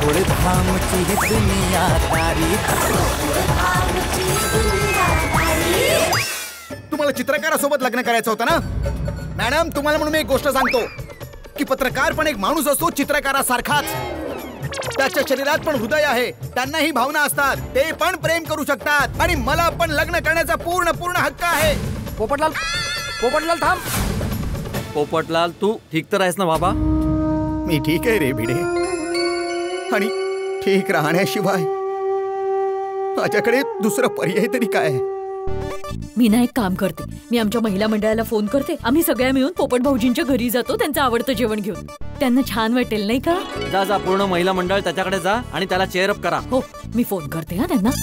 धामची ही दुनिया तारी. तुम्हाला चित्रकारासोबत लग्न करायचं होतं ना मॅडम? तुम्हाला म्हणून मी एक गोष्ट सांगतो की पत्रकार पण एक माणूस असतो चित्रकारासारखाच. त्याच्या शरीरात पण हृदय आहे, त्यांनाही भावना असतात, ते पण प्रेम करू शकतात आणि मला पण लग्न करण्याचा पूर्ण पूर्ण हक्क आहे. पोपटलाल, पोपटलाल थांब. पोपटलाल तू ठीक तर आहेस ना बाबा? मी ठीक आहे रे भिडे, आणि ठीक राहण्याशिवाय माझ्याकडे दुसरा पर्याय तरी काय आहे? मी ना एक काम करते, मी आमच्या महिला मंडळाला फोन करते, आम्ही सगळ्या मिळून पोपट भाऊजींच्या घरी जातो त्यांचं आवडतं जेवण घेऊन. त्यांना छान वाटेल नाही का? जा जा, पूर्ण महिला मंडळ त्याच्याकडे जा आणि त्याला चेअर अप करा. हो, मी फोन करते हा त्यांना.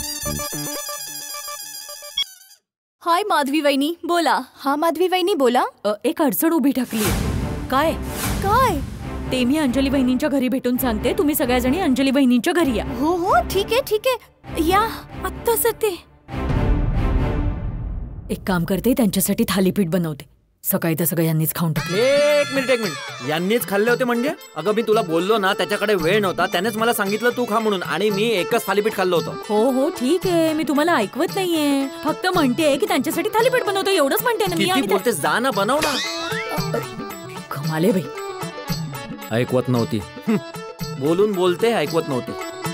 हाय माधवी वहिनी, बोला. हा माधवी वहिनी बोला. एक अडचण उभी ठाकली. काय काय? ते मी अंजली बहिणींच्या घरी भेटून सांगते, तुम्ही सगळ्याजणी अंजली बहिणींच्या घरी या. हो हो ठीक आहे ठीक आहे, या आत्ताच येते. एक काम करते, त्यांच्यासाठी थालीपीठ बनवते. सकाळी तर सगळं यांनीच खाऊन टाकले. एक मिनिट, यांनीच खाल्ले होते म्हणजे? अगं मी तुला बोललो ना त्याच्याकडे वेळ नव्हता, त्यानेच मला सांगितलं तू खा म्हणून, आणि मी एकच थालीपीठ खाल्लं होतं. हो हो ठीक आहे, मी तुम्हाला ऐकवत नाहीये, फक्त म्हणते की त्यांच्यासाठी थालीपीठ बनवतो एवढंच म्हणते ना मी. किती बोलते, जा ना बनव ना. कमाले बाई, ऐकवत नव्हती. बोलून बोलते, ऐकवत नव्हती.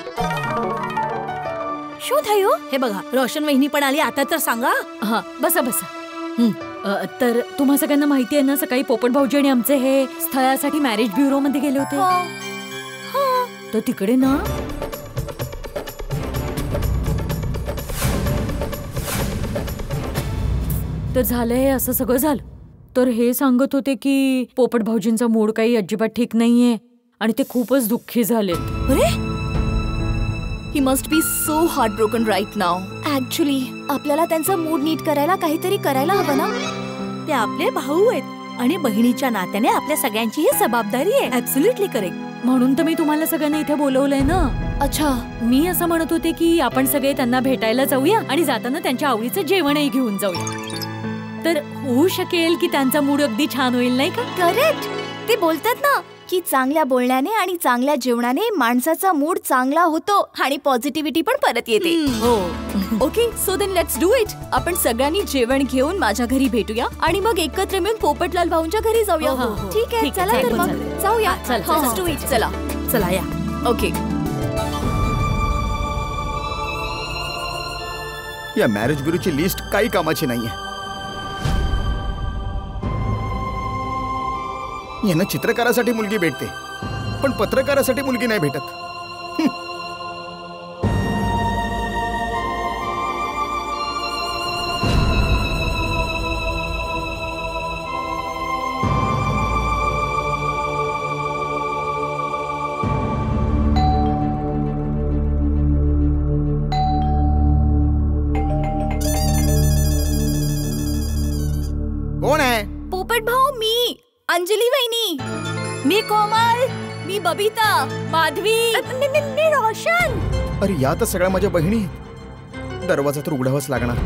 शोध आहे हो. हे बघा, रोशन वहिनी पण आली, आता तर सांगा. हा बसा बसा. तर तुम्हा सगळ्यांना माहिती आहे ना, सकाळी पोपट भाऊजी आणि आमचे हे स्थळासाठी मॅरेज ब्युरो मध्ये गेले होते. तर तिकडे ना तर झालंय असं सगळं झालं. तर हे सांगत होते की पोपट भाऊजींचा मूड काही अजिबात ठीक नाहीये आणि ते खूपच दुःखी झालेत. अरे, he must be so heart broken right now. Actually आपल्याला त्यांचा मूड नीट करायला काहीतरी करायला हवं ना. ते आपले भाऊ आहेत आणि बहिणीच्या नात्याने आपल्या सगळ्यांची ही जबाबदारी आहे. Absolutely correct. म्हणून तर मी तुम्हाला सगळ्यांना इथे बोलवलंय ना. अच्छा, मी असं म्हणत होते की आपण सगळे त्यांना भेटायला जाऊया आणि जाताना त्यांच्या आवडीचं जेवणही घेऊन जाऊया. तर होऊ शकेल की त्यांचा मूड अगदी छान होईल नाही का? करेक्ट. ते बोलतात ना की चांगल्या बोलण्याने आणि चांगल्या जेवणाने माणसाचा मूड चांगला होतो आणि पॉझिटिव्हिटी पण परत येते. हो. Okay, so then let's do it. आपण सगळ्यांनी जेवण घेऊन माझ्या घरी भेटूया आणि मग एकत्र मिळून पोपटलाल भाऊंच्या घरी जाऊया. ठीक आहे, चला तर मग जाऊया. Let's do it. चला चला या. ओके. या मॅरेज ब्युरोची लिस्ट काही कामाची नाहीये. यांना चित्रकारासाठी मुलगी भेटते पण पत्रकारासाठी मुलगी नाही भेटत. कोण आहे? पोपट भाऊ, मी अंजली वहिनी. मी कोमल. मी बबिता. माधवी. मी रोशन. अरे या तर सगळ्या माझ्या बहिणी आहेत. दरवाजा तर उघडावाच लागणार.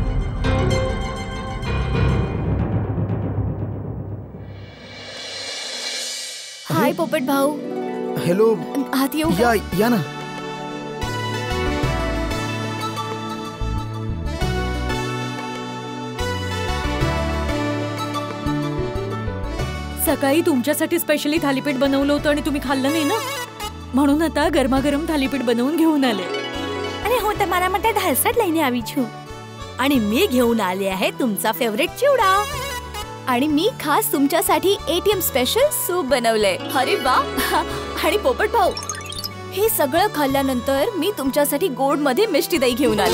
हाय पोपट भाऊ. हॅलो. आत येऊ? या ना. सकाळी तुमच्यासाठी स्पेशली थालीपीठ बनवलं होतं आणि तुम्ही खाल्लं नाही ना, म्हणून आता गरमागरम थालीपीठ बनवून घेऊन आले. अरे हो, तर मला म्हणते ढालसट लईने आवी छू. आणि मी घेऊन आले आहे तुमचा फेवरेट चिवडा. आणि मी खास तुमच्यासाठी एटीएम स्पेशल सूप बनवलंय. अरे वा. आणि पोपट भाऊ, हे सगळं खाल्ल्यानंतर मी तुमच्यासाठी गोड मध्ये मिष्टी दही घेऊन आले.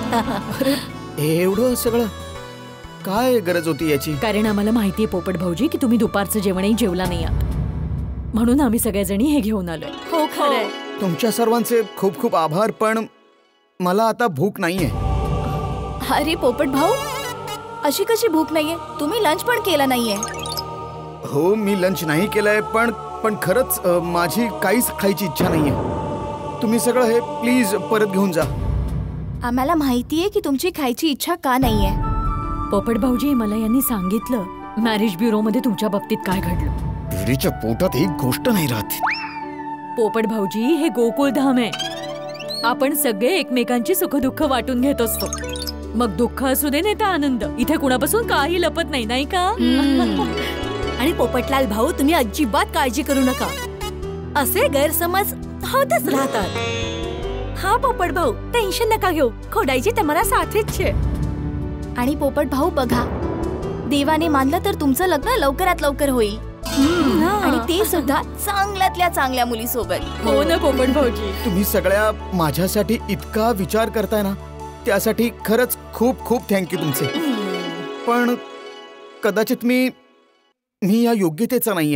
एवढं सगळं काय गरज होती याची? कारण आम्हाला माहितीये पोपट भाऊजी की तुम्ही दुपारचं जेवणही जेवला नाही आहात, म्हणून आम्ही सगळ्याजणी हे घेऊन आलोय. हो खरंय. तुमच्या सर्वांचे खूप खूप आभार, पण मला आता भूक नाहीये. अरे पोपट भाऊ, अशी कशी भूक नाहीये? तुम्ही लंच पण केला नाहीये. हो, मी लंच नाही केलंय, पण खरंच माझी काहीच खायची इच्छा नाहीये. तुम्ही सगळं हे प्लीज परत घेऊन जा. आम्हाला माहितीये की तुमची खायची इच्छा का नाहीये. पोपट भाऊजी, मला यांनी सांगितलं मॅरेज ब्युरो मध्ये तुमच्या बाबतीत काय घडलं. भिडीच्या पोटात एक गोष्ट नाही राहत. पोपट भाऊजी, हे गोकुळधाम आहे. आपण सगळे एकमेकांची सुखदुःख वाटून घेत असतो. मग दुःख असू दे नाही तर आनंद, इथे कुणापासून काही लपत नाही, नाही का? आणि पोपटलाल भाऊ, तुम्ही अजिबात काळजी करू नका. असे गैरसमज होतच राहतात. हा पोपट भाऊ, टेन्शन नका घेऊ. खोडायची तुम्हाला साथीच छे. आणि पोपट भाऊ बघा, देवाने मानलं तर तुमचं लग्न लवकरात लवकर होईल. आणि ते सुद्धा चांगल्यातल्या चांगल्या मुलीसोबत. हो ना पोपट भाऊजी. तुम्ही सगळ्या माझ्यासाठी इतका विचार करताय ना, त्यासाठी खरंच खूप खूप थँक्यू तुमचे. पण कदाचित मी या योग्यतेचा नाहीये.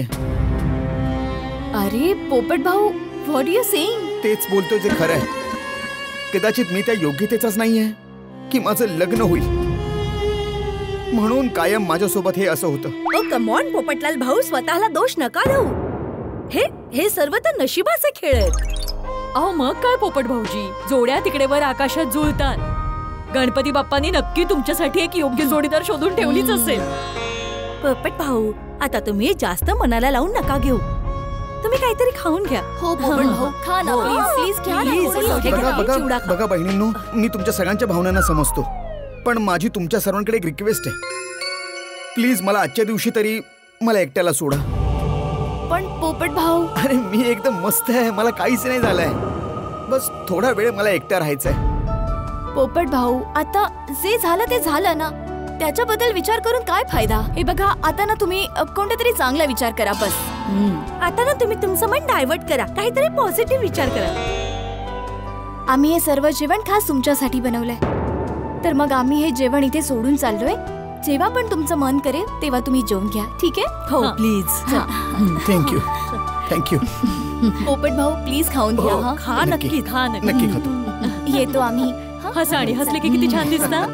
अरे पोपट भाऊ, व्हॉट यू सेइंग? तेच बोलतोय जे खरं आहे. कदाचित मी त्या योग्यतेचाच नाहीये की माझं लग्न होईल, म्हणून कायम माझ्यासोबत हे असं होतं. ओ कम ऑन पोपटलाल भाऊ, स्वतःला दोष नका देऊ. हे सर्व तर नशिबाचे खेळ आहेत. अहो मग काय पोपट भाऊजी, जोड्या तिकडे वर आकाशात जुळतात. गणपती बाप्पांनी नक्की तुमच्यासाठी एक योग्य जोडीदार शोधून ठेवलीच असेल. पोपट भाऊ, आता तुम्ही जास्त मनाला लावून नका घेऊ. तुम्ही काहीतरी खाऊन घ्या. हो पोपट भाऊ, खा ना प्लीज, घ्या ना. बघा बहिणींनो, मी तुमच्या सगळ्यांच्या भावनांना समजतो, पण माझी तुमच्या सर्वांकडे एक रिक्वेस्ट आहे. प्लीज मला आजच्या दिवशी तरी मला एकट्याला सोडा. पण पोपट भाऊ, अरे मी एकदम मस्त आहे, मला काहीच नाही झालंय. बस थोडा वेळ मला एकट्या राहायचंय. पोपट भाऊ, आता जे झालं ते झालं ना, त्याच्याबद्दल विचार करून काय फायदा. हे बघा, आता ना तुम्ही कोणता तरी चांगला विचार करा. बस आता ना तुम्ही तुमचं मन डायव्हर्ट करा, काहीतरी पॉझिटिव्ह विचार करा. आम्ही हे सर्व जेवण खास तुमच्यासाठी बनवलंय, तर मग आम्ही हे जेवण इथे सोडून चाललोय. जेव्हा पण तुमचं मन करेल तेव्हा तुम्ही जेवून घ्या, ठीक आहे? हो प्लीज. Thank you thank you. पोपट भाऊ प्लीज खाऊन घ्या. हा खा नक्की, खा नक्की खातो. येतो आम्ही. हसा आणि हसले की किती छान दिसता.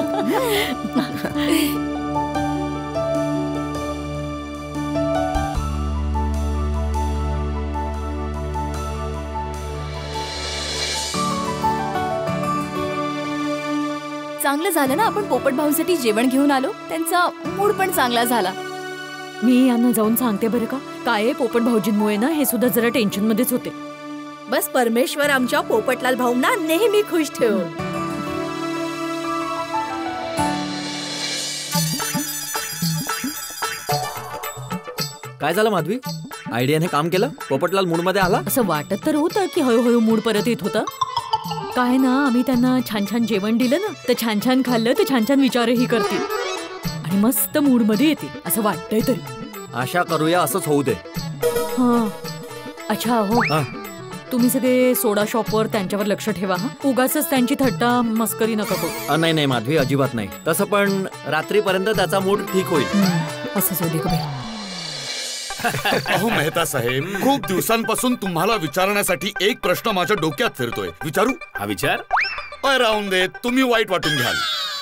चांगलं झालं ना आपण पोपट भाऊंसाठी जेवण घेऊन आलो. त्यांचा मूड पण चांगला झाला. मी यांना जाऊन सांगते बरं का. काय पोपट भाऊजींमुळे ना हे सुद्धा जरा टेन्शन मध्येच होते. बस परमेश्वर आमच्या पोपटलाल भाऊंना नेहमी खुश ठेव. काय झालं माधवी, आयडियाने काम केलं? पोपटलाल मूड मध्ये आला? असं वाटत तर होतं की हळूहळू मूड परत येत होता. काय ना, आम्ही त्यांना छान छान जेवण दिलं ना, तर छान छान खाल्लं तर छान छान विचारही करतील आणि मस्त मूड मध्ये येतील असं वाटतंय. तरी आशा करूया असंच होऊ दे. हा अच्छा. हो तुम्ही सगळे सोडा शॉपवर त्यांच्यावर लक्ष ठेवा. हा उगाच त्यांची थट्टा मस्करी नका करू. नाही नाही माधवी, अजिबात नाही. तसं पण रात्रीपर्यंत त्याचा मूड ठीक होईल. असंच होऊ दे का बाई. अहो मेहता साहेब, खूप दिवसांपासून तुम्हाला विचारण्यासाठी एक प्रश्न माझ्या डोक्यात फिरतोय. विचारू? हा विचार. राहून दे, तुम्ही वाईट वाटून घ्याल.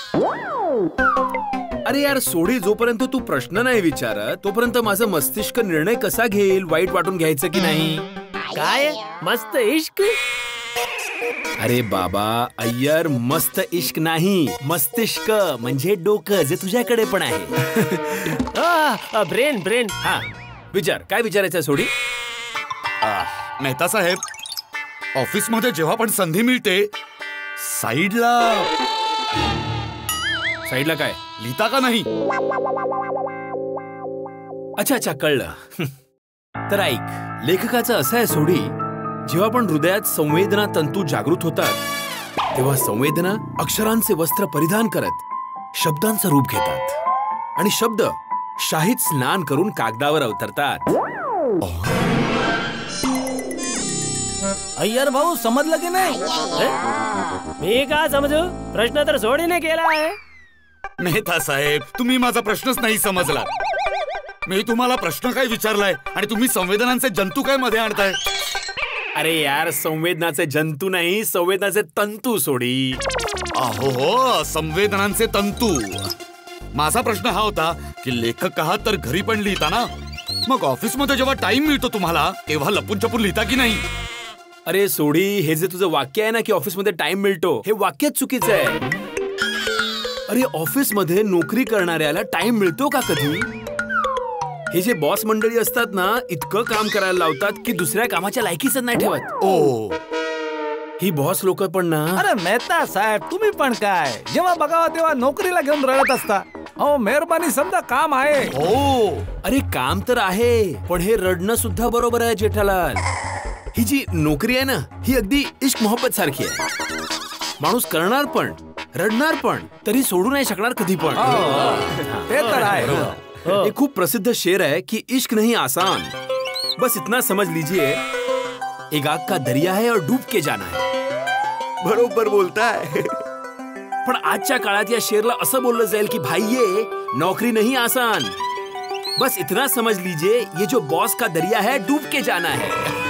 अरे यार सोडी, जोपर्यंत तू प्रश्न नाही विचारत तोपर्यंत माझं मस्तिष्क निर्णय कसा घेईल वाईट वाटून घ्यायचं की नाही. काय मस्त इश्क? अरे बाबा अय्यर, मस्त इश्क नाही, मस्तिष्क म्हणजे डोकं, जे तुझ्याकडे पण आहे. ब्रेन. हा विचार, काय विचारायचं सोडी? मेहता साहेब, ऑफिस मध्ये जेव्हा पण संधी मिळते साईडला काय लिहिता का नाही? अच्छा कळलं. तर ऐक, लेखकाचं असं आहे सोडी, जेव्हा पण हृदयात संवेदना तंतू जागृत होतात तेव्हा संवेदना अक्षरांचे वस्त्र परिधान करत शब्दांचं रूप घेतात आणि शब्द शाहीत स्नान करून कागदावर अवतरतात. अय्यर भाऊ समजलं की नाही? मी का समजू? प्रश्न तर सोडीने केला आहे. मेहता साहेब, तुम्ही माझा प्रश्नच नाही समजला. मी तुम्हाला प्रश्न काय विचारलाय आणि तुम्ही संवेदनांचे जंतू काय मध्ये आणताय? अरे यार, संवेदनाचे जंतू नाही, संवेदनाचे तंतू सोडी. हो, संवेदनांचे तंतू. माझा प्रश्न हा होता की लेखक आहात तर घरी पण लिहिता ना, मग ऑफिस मध्ये जेव्हा टाइम मिळतो तुम्हाला तेव्हा लपून छपून लिहिता की नाही? अरे सोडी, हे जे तुझं वाक्य आहे ना की ऑफिस मध्ये टाइम मिळतो, हे वाक्यच चुकीचं आहे. अरे ऑफिस मध्ये नोकरी करणाऱ्याला टाइम मिळतो का कधी? हे जे बॉस मंडळी असतात ना, इतकं काम करायला लावतात की दुसऱ्या कामाच्या लायकीच नाही ठेवत. ओ ही बॉस लोक पण ना. अरे मेहता साहेब, तुम्ही पण काय जेव्हा बघावं तेव्हा नोकरीला घेऊन रडत असता. अहो मेहरबानी समजा काम आहे. हो, अरे काम तर आहे, पण हे रडणं सुद्धा बरोबर आहे जेठालाल. ही जी नोकरी आहे ना, ही अगदी इश्क मोहब्बत सारखी आहे. माणूस करणार पण, रडणार पण, तरी सोडू नाही शकणार कधी पण. ते तर आहे. एक खूप प्रसिद्ध शेर है कि इश्क नहीं आसान, बस इतना समझ लीजिए एक आग का दरिया है और डूब के जाना है. बरोबर बोलताय. पण आजच्या काळात या शेरला असं बोललं जाईल की भाईये, नौकरी नहीं आसान, बस इतना समझ लीजिए ये जो बॉस का दरिया है डूब के जाना है.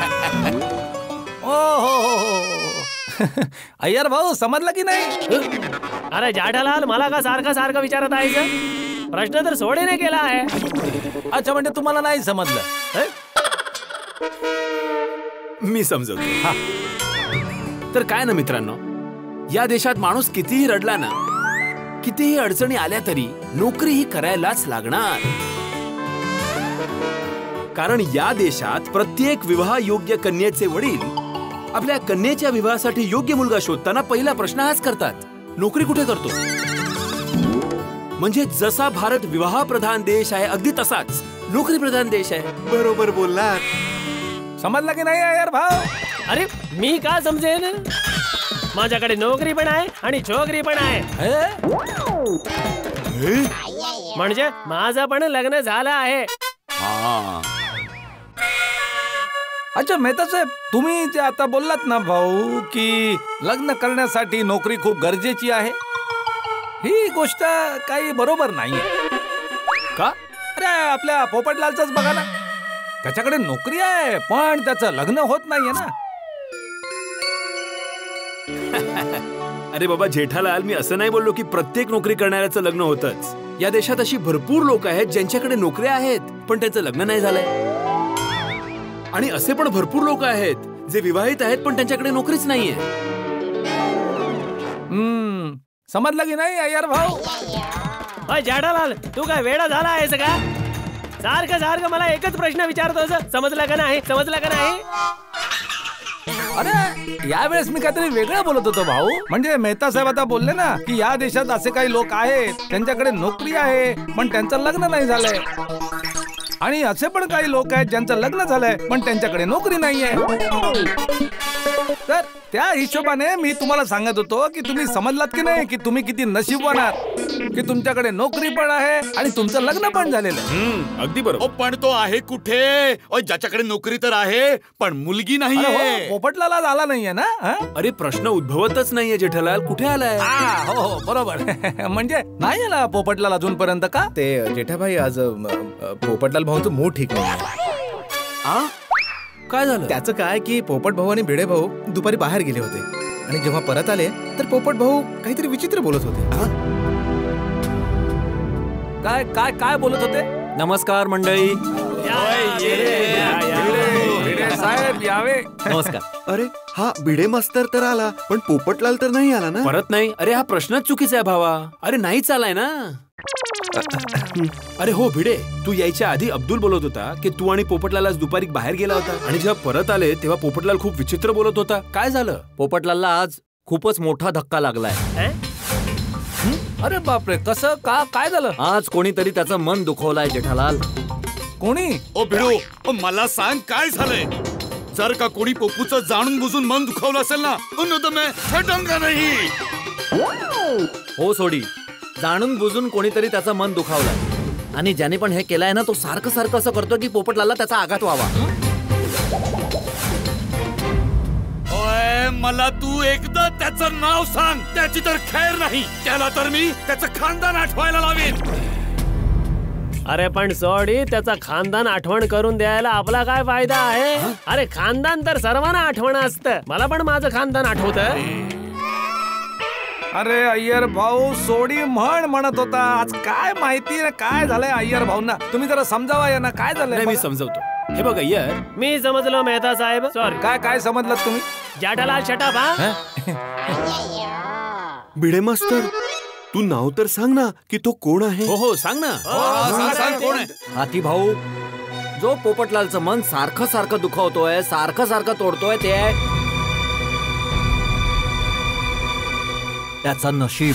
अय्यर भाऊ समजलं की नाही? अरे जाठालाल, मला का सारखं सारखं विचारत आहे? प्रश्न तर सोडीने केला आहे. अच्छा, म्हणजे तुम्हाला नाही समजलं? मी समजवतो. तर काय ना मित्रांनो, या देशात माणूस कितीही रडला ना, कितीही अडचणी आल्या तरी नोकरी ही करायलाच लागणार. कारण या देशात प्रत्येक विवाह योग्य कन्येचे वडील आपल्या कन्येच्या विवाहासाठी योग्य मुलगा शोधताना पहिला प्रश्न हाच करतात, नोकरी कुठे करतो. म्हणजे जसा भारत विवाह प्रधान देश आहे, अगदी तसाच नोकरी प्रधान देश आहे. बरोबर बोललात. समजलं की नाही अय्यर भाऊ? अरे मी का समजेन? माझ्याकडे नोकरी पण आहे आणि छोकरी पण आहे. म्हणजे माझं पण लग्न झालं आहे. अच्छा मेहता साहेब, तुम्ही जे आता बोललात ना भाऊ की लग्न करण्यासाठी नोकरी खूप गरजेची आहे, ही गोष्ट काही बरोबर नाहीये का? अरे आपल्या पोपटलालच बघा ना, त्याच्याकडे नोकरी आहे पण त्याचं लग्न होत नाहीये ना. अरे बाबा जेठालाल, मी असं नाही बोललो की प्रत्येक नोकरी करणाऱ्याचं लग्न होतच. या देशात अशी भरपूर लोक आहेत ज्यांच्याकडे नोकऱ्या आहेत पण त्यांचं लग्न नाही झालंय. आणि असे पण भरपूर लोक आहेत जे विवाहित आहेत पण त्यांच्याकडे नोकरीच नाहीये. समजलं की नाही अय्यर भाऊ? अय जाठालाल, तू काय वेडा झाला आहेस का? सारखं सारखं मला एकच प्रश्न विचारतोस, समजला का नाही, समजला का नाही? अरे यावेळेस मी काहीतरी वेगळं बोलत होतो भाऊ. म्हणजे मेहता साहेब आता बोलले ना की या देशात असे काही लोक आहेत त्यांच्याकडे नोकरी आहे पण त्यांचं लग्न नाही झालंय, आणि असे पण काही लोक आहेत ज्यांचं लग्न झालंय पण त्यांच्याकडे नोकरी नाहीये. तर त्या हिशोबाने मी तुम्हाला सांगत होतो की तुम्ही समजलात की नाही की तुम्ही किती नशीबवान आहात की तुमच्याकडे नोकरी पण आहे आणि तुमचं लग्न पण झालेलं आहे. अगदी बरोबर. पण तो आहे कुठे? ज्याच्याकडे नोकरी तर आहे पण मुलगी नाहीये. पोपटलाला झाला नाहीये ना? अरे प्रश्न उद्भवतच नाहीये जेठालाल, कुठे आलाय? हो बरोबर. म्हणजे नाही आला पोपटलाल अजूनपर्यंत का? ते जेठाभाई, आज पोपटलाल भाऊंचं मूड ठीक नाही. काय झालं? त्याचं काय की पोपट भाऊ आणि भिडे भाऊ दुपारी बाहेर गेले होते आणि जेव्हा परत आले तर पोपट भाऊ काहीतरी विचित्र बोलत होते. काय काय काय बोलत होते? नमस्कार मंडळी. साहेब यावे. नमस्कार. अरे हा भिडे मास्तर तर आला पण पोपटलाल तर नाही आला ना. परत नाही? अरे हा प्रश्नच चुकीचा आहे भावा. अरे नाहीच आलाय ना. अरे हो भिडे, तू यायच्या आधी अब्दुल बोलत होता की तू आणि पोपटलाल आज दुपारी बाहेर गेला होता आणि जेव्हा परत आले तेव्हा पोपटलाल खूप विचित्र बोलत होता. काय झालं? पोपटलालला आज खूपच मोठा धक्का लागलाय. अरे बापरे, कसं? का काय झालं? आज कोणीतरी त्याचं मन दुखवलंय जेठालाल. कोणी? ओ भिडू, मला सांग काय झालंय? जर का कोणी पोपूचं जाणून बुजून मन दुखावलं असेल ना, तो मैं छेडूंगा नहीं. हो सोडी, जाणून बुजून कोणीतरी त्याचं मन दुखावलंय आणि ज्याने पण हे केलंय ना, तो सारखं सारखं असं करतो की पोपटलालला त्याचा आघात व्हावा. ओय, मला तू एकदा त्याचं नाव सांग, त्याची तर खैर नाही. त्याला तर मी त्याचं खानदान आठवायला लावीन. अरे पण सोडी, त्याचा खानदान आठवण करून द्यायला आपला काय फायदा आहे? अरे खानदान तर सर्वांना आठवण असतं. मला पण माझं खानदान आठवतं. अरे अय्यर भाऊ, सोडी म्हणत होता. आज काय माहिती ना काय झालंय अय्यर भाऊंना? तुम्ही जरा समजावा यांना काय झालंय. मी समजवतो. हे बघ अय्यर, मी समजलो मेहता साहेब. सॉरी. काय काय समजलं तुम्ही? जाठालाल शटाप. भिडे मास्तर तू नाव तर सांग ना की तो कोण आहे. हो हो सांग ना. सांग कोण आहे. हाती भाऊ, जो पोपटलालचं मन सारखं सारखं दुखावतोय, सारखं सारखं तोडतोय, ते आहे त्याचं नशीब,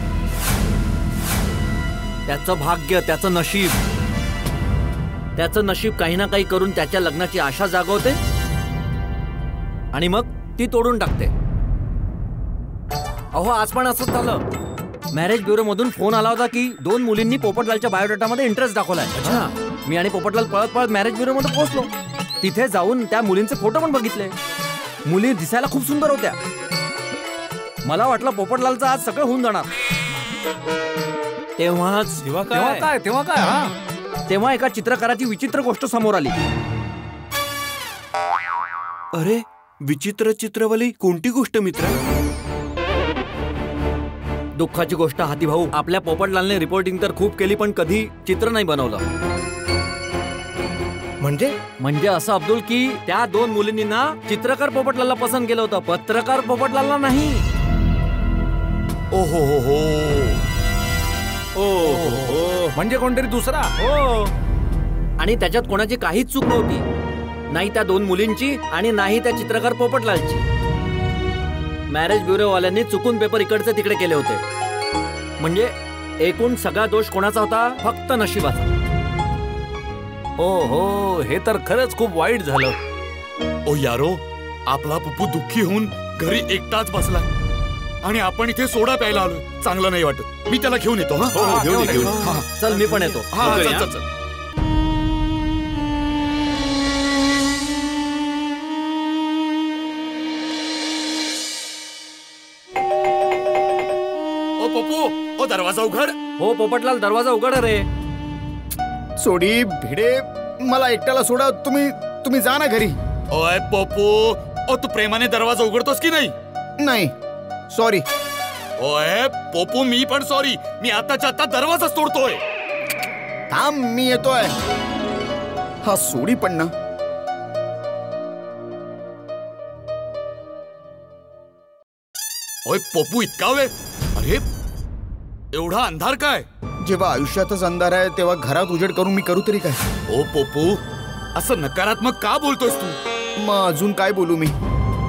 त्याचं भाग्य, त्याचं नशीब. त्याचं नशीब काही ना काही करून त्याच्या लग्नाची आशा जागवते आणि मग ती तोडून टाकते. अहो आज पण असंच झालं. मॅरेज ब्युरो मधून फोन आला होता की 2 मुलींनी पोपटलालच्या बायोडाटामध्ये इंटरेस्ट दाखवलाय. अच्छा. मी आणि पोपटलाल पळत पळत मॅरेज ब्युरो मध्ये पोहोचलो. तिथे जाऊन त्या मुलींचे फोटो पण बघितले. मुली दिसायला खूप सुंदर होत्या. मला वाटलं पोपटलालचं आज सगळं होऊन जाणार. तेव्हा एका चित्रकाराची विचित्र गोष्ट समोर आली. अरे विचित्र चित्रवाली कोणती गोष्ट मित्र? दुःखाची गोष्ट हाती भाऊ, आपल्या पोपटलालने रिपोर्टिंग तर खूप केली पण कधी चित्र नाही बनवलं. म्हणजे असं अब्दुल की त्या 2 मुलींनी ना चित्रकार पोपटलालला पसंत केलं होतं, पत्रकार पोपटलालला नाही. ओहो हो हो. ओ म्हणजे कोणतरी दुसरा. हो. आणि त्याच्यात कोणाची काहीच चूक नव्हती. नाही त्या 2 मुलींची आणि नाही त्या चित्रकार पोपटलालची. मॅरेज ब्युरो वाल्यांनी चुकून पेपर इकडचे तिकडे केले होते. म्हणजे एकूण सगळा दोष कोणाचा होता? फक्त नशिबाचा. ओ हो, हे तर खरंच खूप वाईट झालं. ओ यारो, आपला पप्पू दुःखी होऊन घरी एकटाच बसला आणि आपण इथे सोडा प्यायला आलोय. चांगलं नाही वाटत. मी त्याला घेऊन येतो. घेऊन चल, मी पण येतो. चल. ओ पप्पू, ओ दरवाजा उघड. हो पोपटलाल, दरवाजा उघड रे. सोडी भिडे, मला एकट्याला सोडा. तुम्ही जा ना घरी. ओय पप्पू, ओ तू प्रेमाने दरवाजा उघडतोस की नाही? नाही, सॉरी. ओय पप्पू, मी पण सॉरी. मी आताच्या आता दरवाजाच तोडतोय. थांब, मी येतोय. हा सोडी पण ना. ओय पप्पू, इतका वेळ? अरे एवढा अंधार काय? जेव्हा आयुष्यातच अंधार आहे तेव्हा घरात उजेड करून मी करू तरी काय? ओ पप्पू, असं नकारात्मक का बोलतोस तू? मग अजून काय बोलू मी?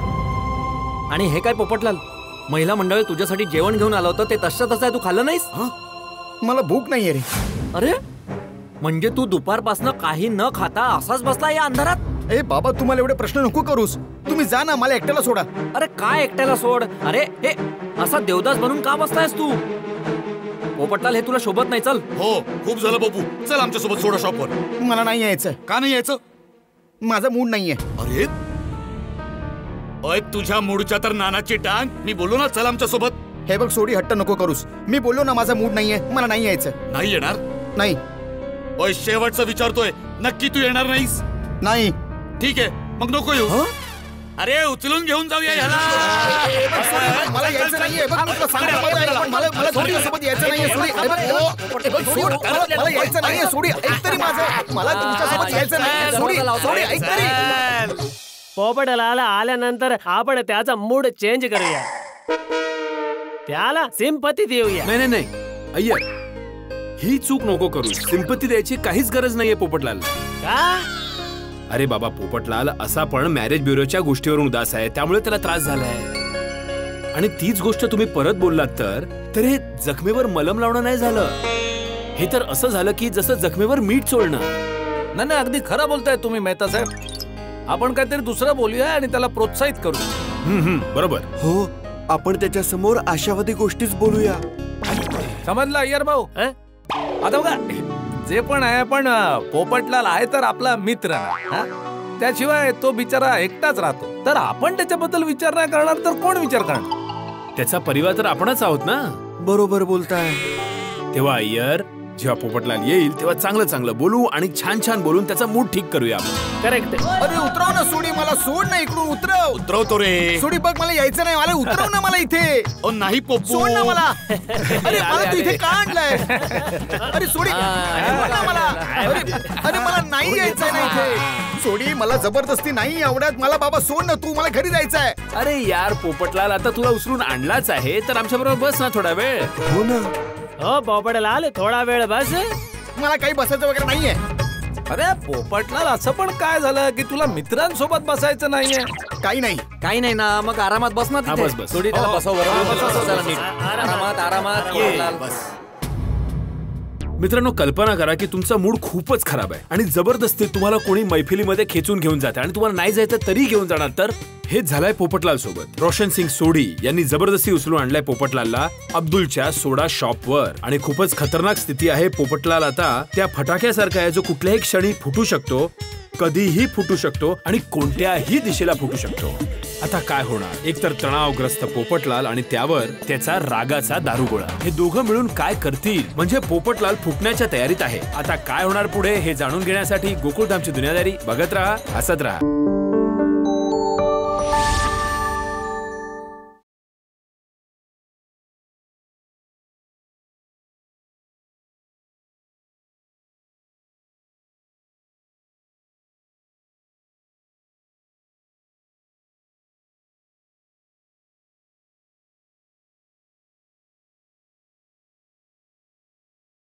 आणि हे काय पोपटलाल, महिला मंडळ तुझ्यासाठी जेवण घेऊन आलं होतं, ते तसं आहे, तू खाल्लं नाहीस? मला भूक नाहीये रे. अरे म्हणजे तू दुपारपासनं काही न खाता असाच बसला या अंधारात? ए बाबा, तुम्हाला एवढे प्रश्न नको करूस. तुम्ही जा ना, मला एकट्याला सोडा. अरे काय एकट्याला सोड? अरे हे असा देवदास बनून का बसलायस तू? पोपटलाल, हे तुला शोभत नाही. चल. हो, खूप झालं पप्पू. चल आमच्या सोबत सोडा शॉपवर. मला नाही यायचं. का नाही यायचं? माझा मूड नाहीये. अरे ओय, तुझ्या मूडच्या तर नानाची टांग. मी बोललो ना, चल आमच्या सोबत. हे बघ सोडी, हट्ट नको करूस. मी बोललो ना, माझा मूड नाहीये. मला नाही यायचं. नाही येणार? नाही. ओय शेवटचं विचारतोय, नक्की तू येणार नाहीस? नाही. ठीक आहे, मग नको येऊ. अरे उचलून घेऊन जाऊया ह्याला. मला यायचं नाहीये. मला सोबत यायचं नाहीये. सोडी, मला यायचं नाहीये. सोडी, ऐक तरी माझं. मला तुमच्यासोबत यायचं नाहीये. सोडी, ऐक तरी. पोपटलाल आल्यानंतर आपण त्याचा मूड चेंज करूया. त्याला सिंपती देऊया. नाही अय्यर, ही चूक नको करू. सिंपती द्यायची काहीच गरज नाहीये पोपटलाल. का? अरे बाबा, पोपटलाल असा पण मॅरेज ब्युरोच्या गोष्टीवरून उदास आहे, त्यामुळे त्याला त्रास झालाय. आणि तीच गोष्ट तुम्ही परत बोललात तर हे जखमेवर मलम लावणं नाही झालं. हे तर असं झालं की जसं जखमेवर मीठ चोळणं. नाही, अगदी खरं बोलताय तुम्ही मेहता साहेब. आपण काहीतरी दुसरं बोलूया आणि त्याला प्रोत्साहित करू. बरोबर. हो, आपण त्याच्या समोर आशावादी गोष्टीच बोलूया. समजला अय्यर भाऊ? आता बघा, जे पण आहे, पण पोपटलाल आहे तर आपला मित्र ना. त्याशिवाय तो बिचारा एकटाच राहतो. तर आपण त्याच्याबद्दल विचार नाही करणार तर कोण विचार करणार? त्याचा परिवार तर आपणच आहोत ना. बरोबर बोलताय. तेव्हा अय्यर, जेव्हा पोपटलाल येईल तेव्हा चांगलं चांगलं बोलू आणि छान छान बोलून त्याचा मूड ठीक करूया आपण. करेक्ट. अरे उतरव ना सोडी, मला सोड ना इकडून, उतरव. उतरवतो रे. सोडी बघ, मला यायचं नाही, मला उतरव ना मला इथे. ओ नाही पोपू. सोड ना मला. अरे मला तू इथे का आणलंय? अरे सोडी सोड ना मला. अरे मला नाही यायचंय ना इथे. सोडी, मला जबरदस्ती नाही आवडत. मला बाबा सोड ना तू, मला घरी जायचंय. अरे यार पोपटलाल, आता तुला उचलून आणलाच आहे तर आमच्या बरोबर बस ना थोडा वेळ. हो ना. हो पोपटलाल, थोडा वेळ बस. मला काही बसायचं वगैरे नाहीये. अरे पोपटलाल, असं पण काय झालं की तुला मित्रांसोबत बसायचं नाहीये? काही नाही. काही नाही ना, मग आरामात बस ना तिथे. बस, बस. थोडी त्याला बसव बरोबर. बसव जरा नीट. आरामात. आरामात पोपटलाल. बस. मित्रांनो, कल्पना करा की तुमचा मूड खूपच खराब आहे आणि जबरदस्ती तुम्हाला कोणी मैफिलीमध्ये खेचून घेऊन जाते आणि तुम्हाला नाही जायचं तरी घेऊन जाणार. तर हेच झालंय पोपटलाल सोबत. रोशन सिंग सोढी यांनी जबरदस्ती उचलून आणलाय पोपटलालला अब्दुलच्या सोडा शॉपवर आणि खूपच खतरनाक स्थिती आहे. पोपटलाल आता त्या फटाक्यासारखा आहे जो कुठल्याही क्षणी फुटू शकतो, कधीही फुटू शकतो आणि कोणत्याही दिशेला फुटू शकतो. आता काय होणार? एकतर तणावग्रस्त पोपटलाल आणि त्यावर त्याचा रागाचा दारुगोळा, हे दोघं मिळून काय करतील? म्हणजे पोपटलाल फुटण्याच्या तयारीत आहे. आता काय होणार पुढे हे जाणून घेण्यासाठी गोकुळधामची दुनियादारी बघत राहा, हसत राहा.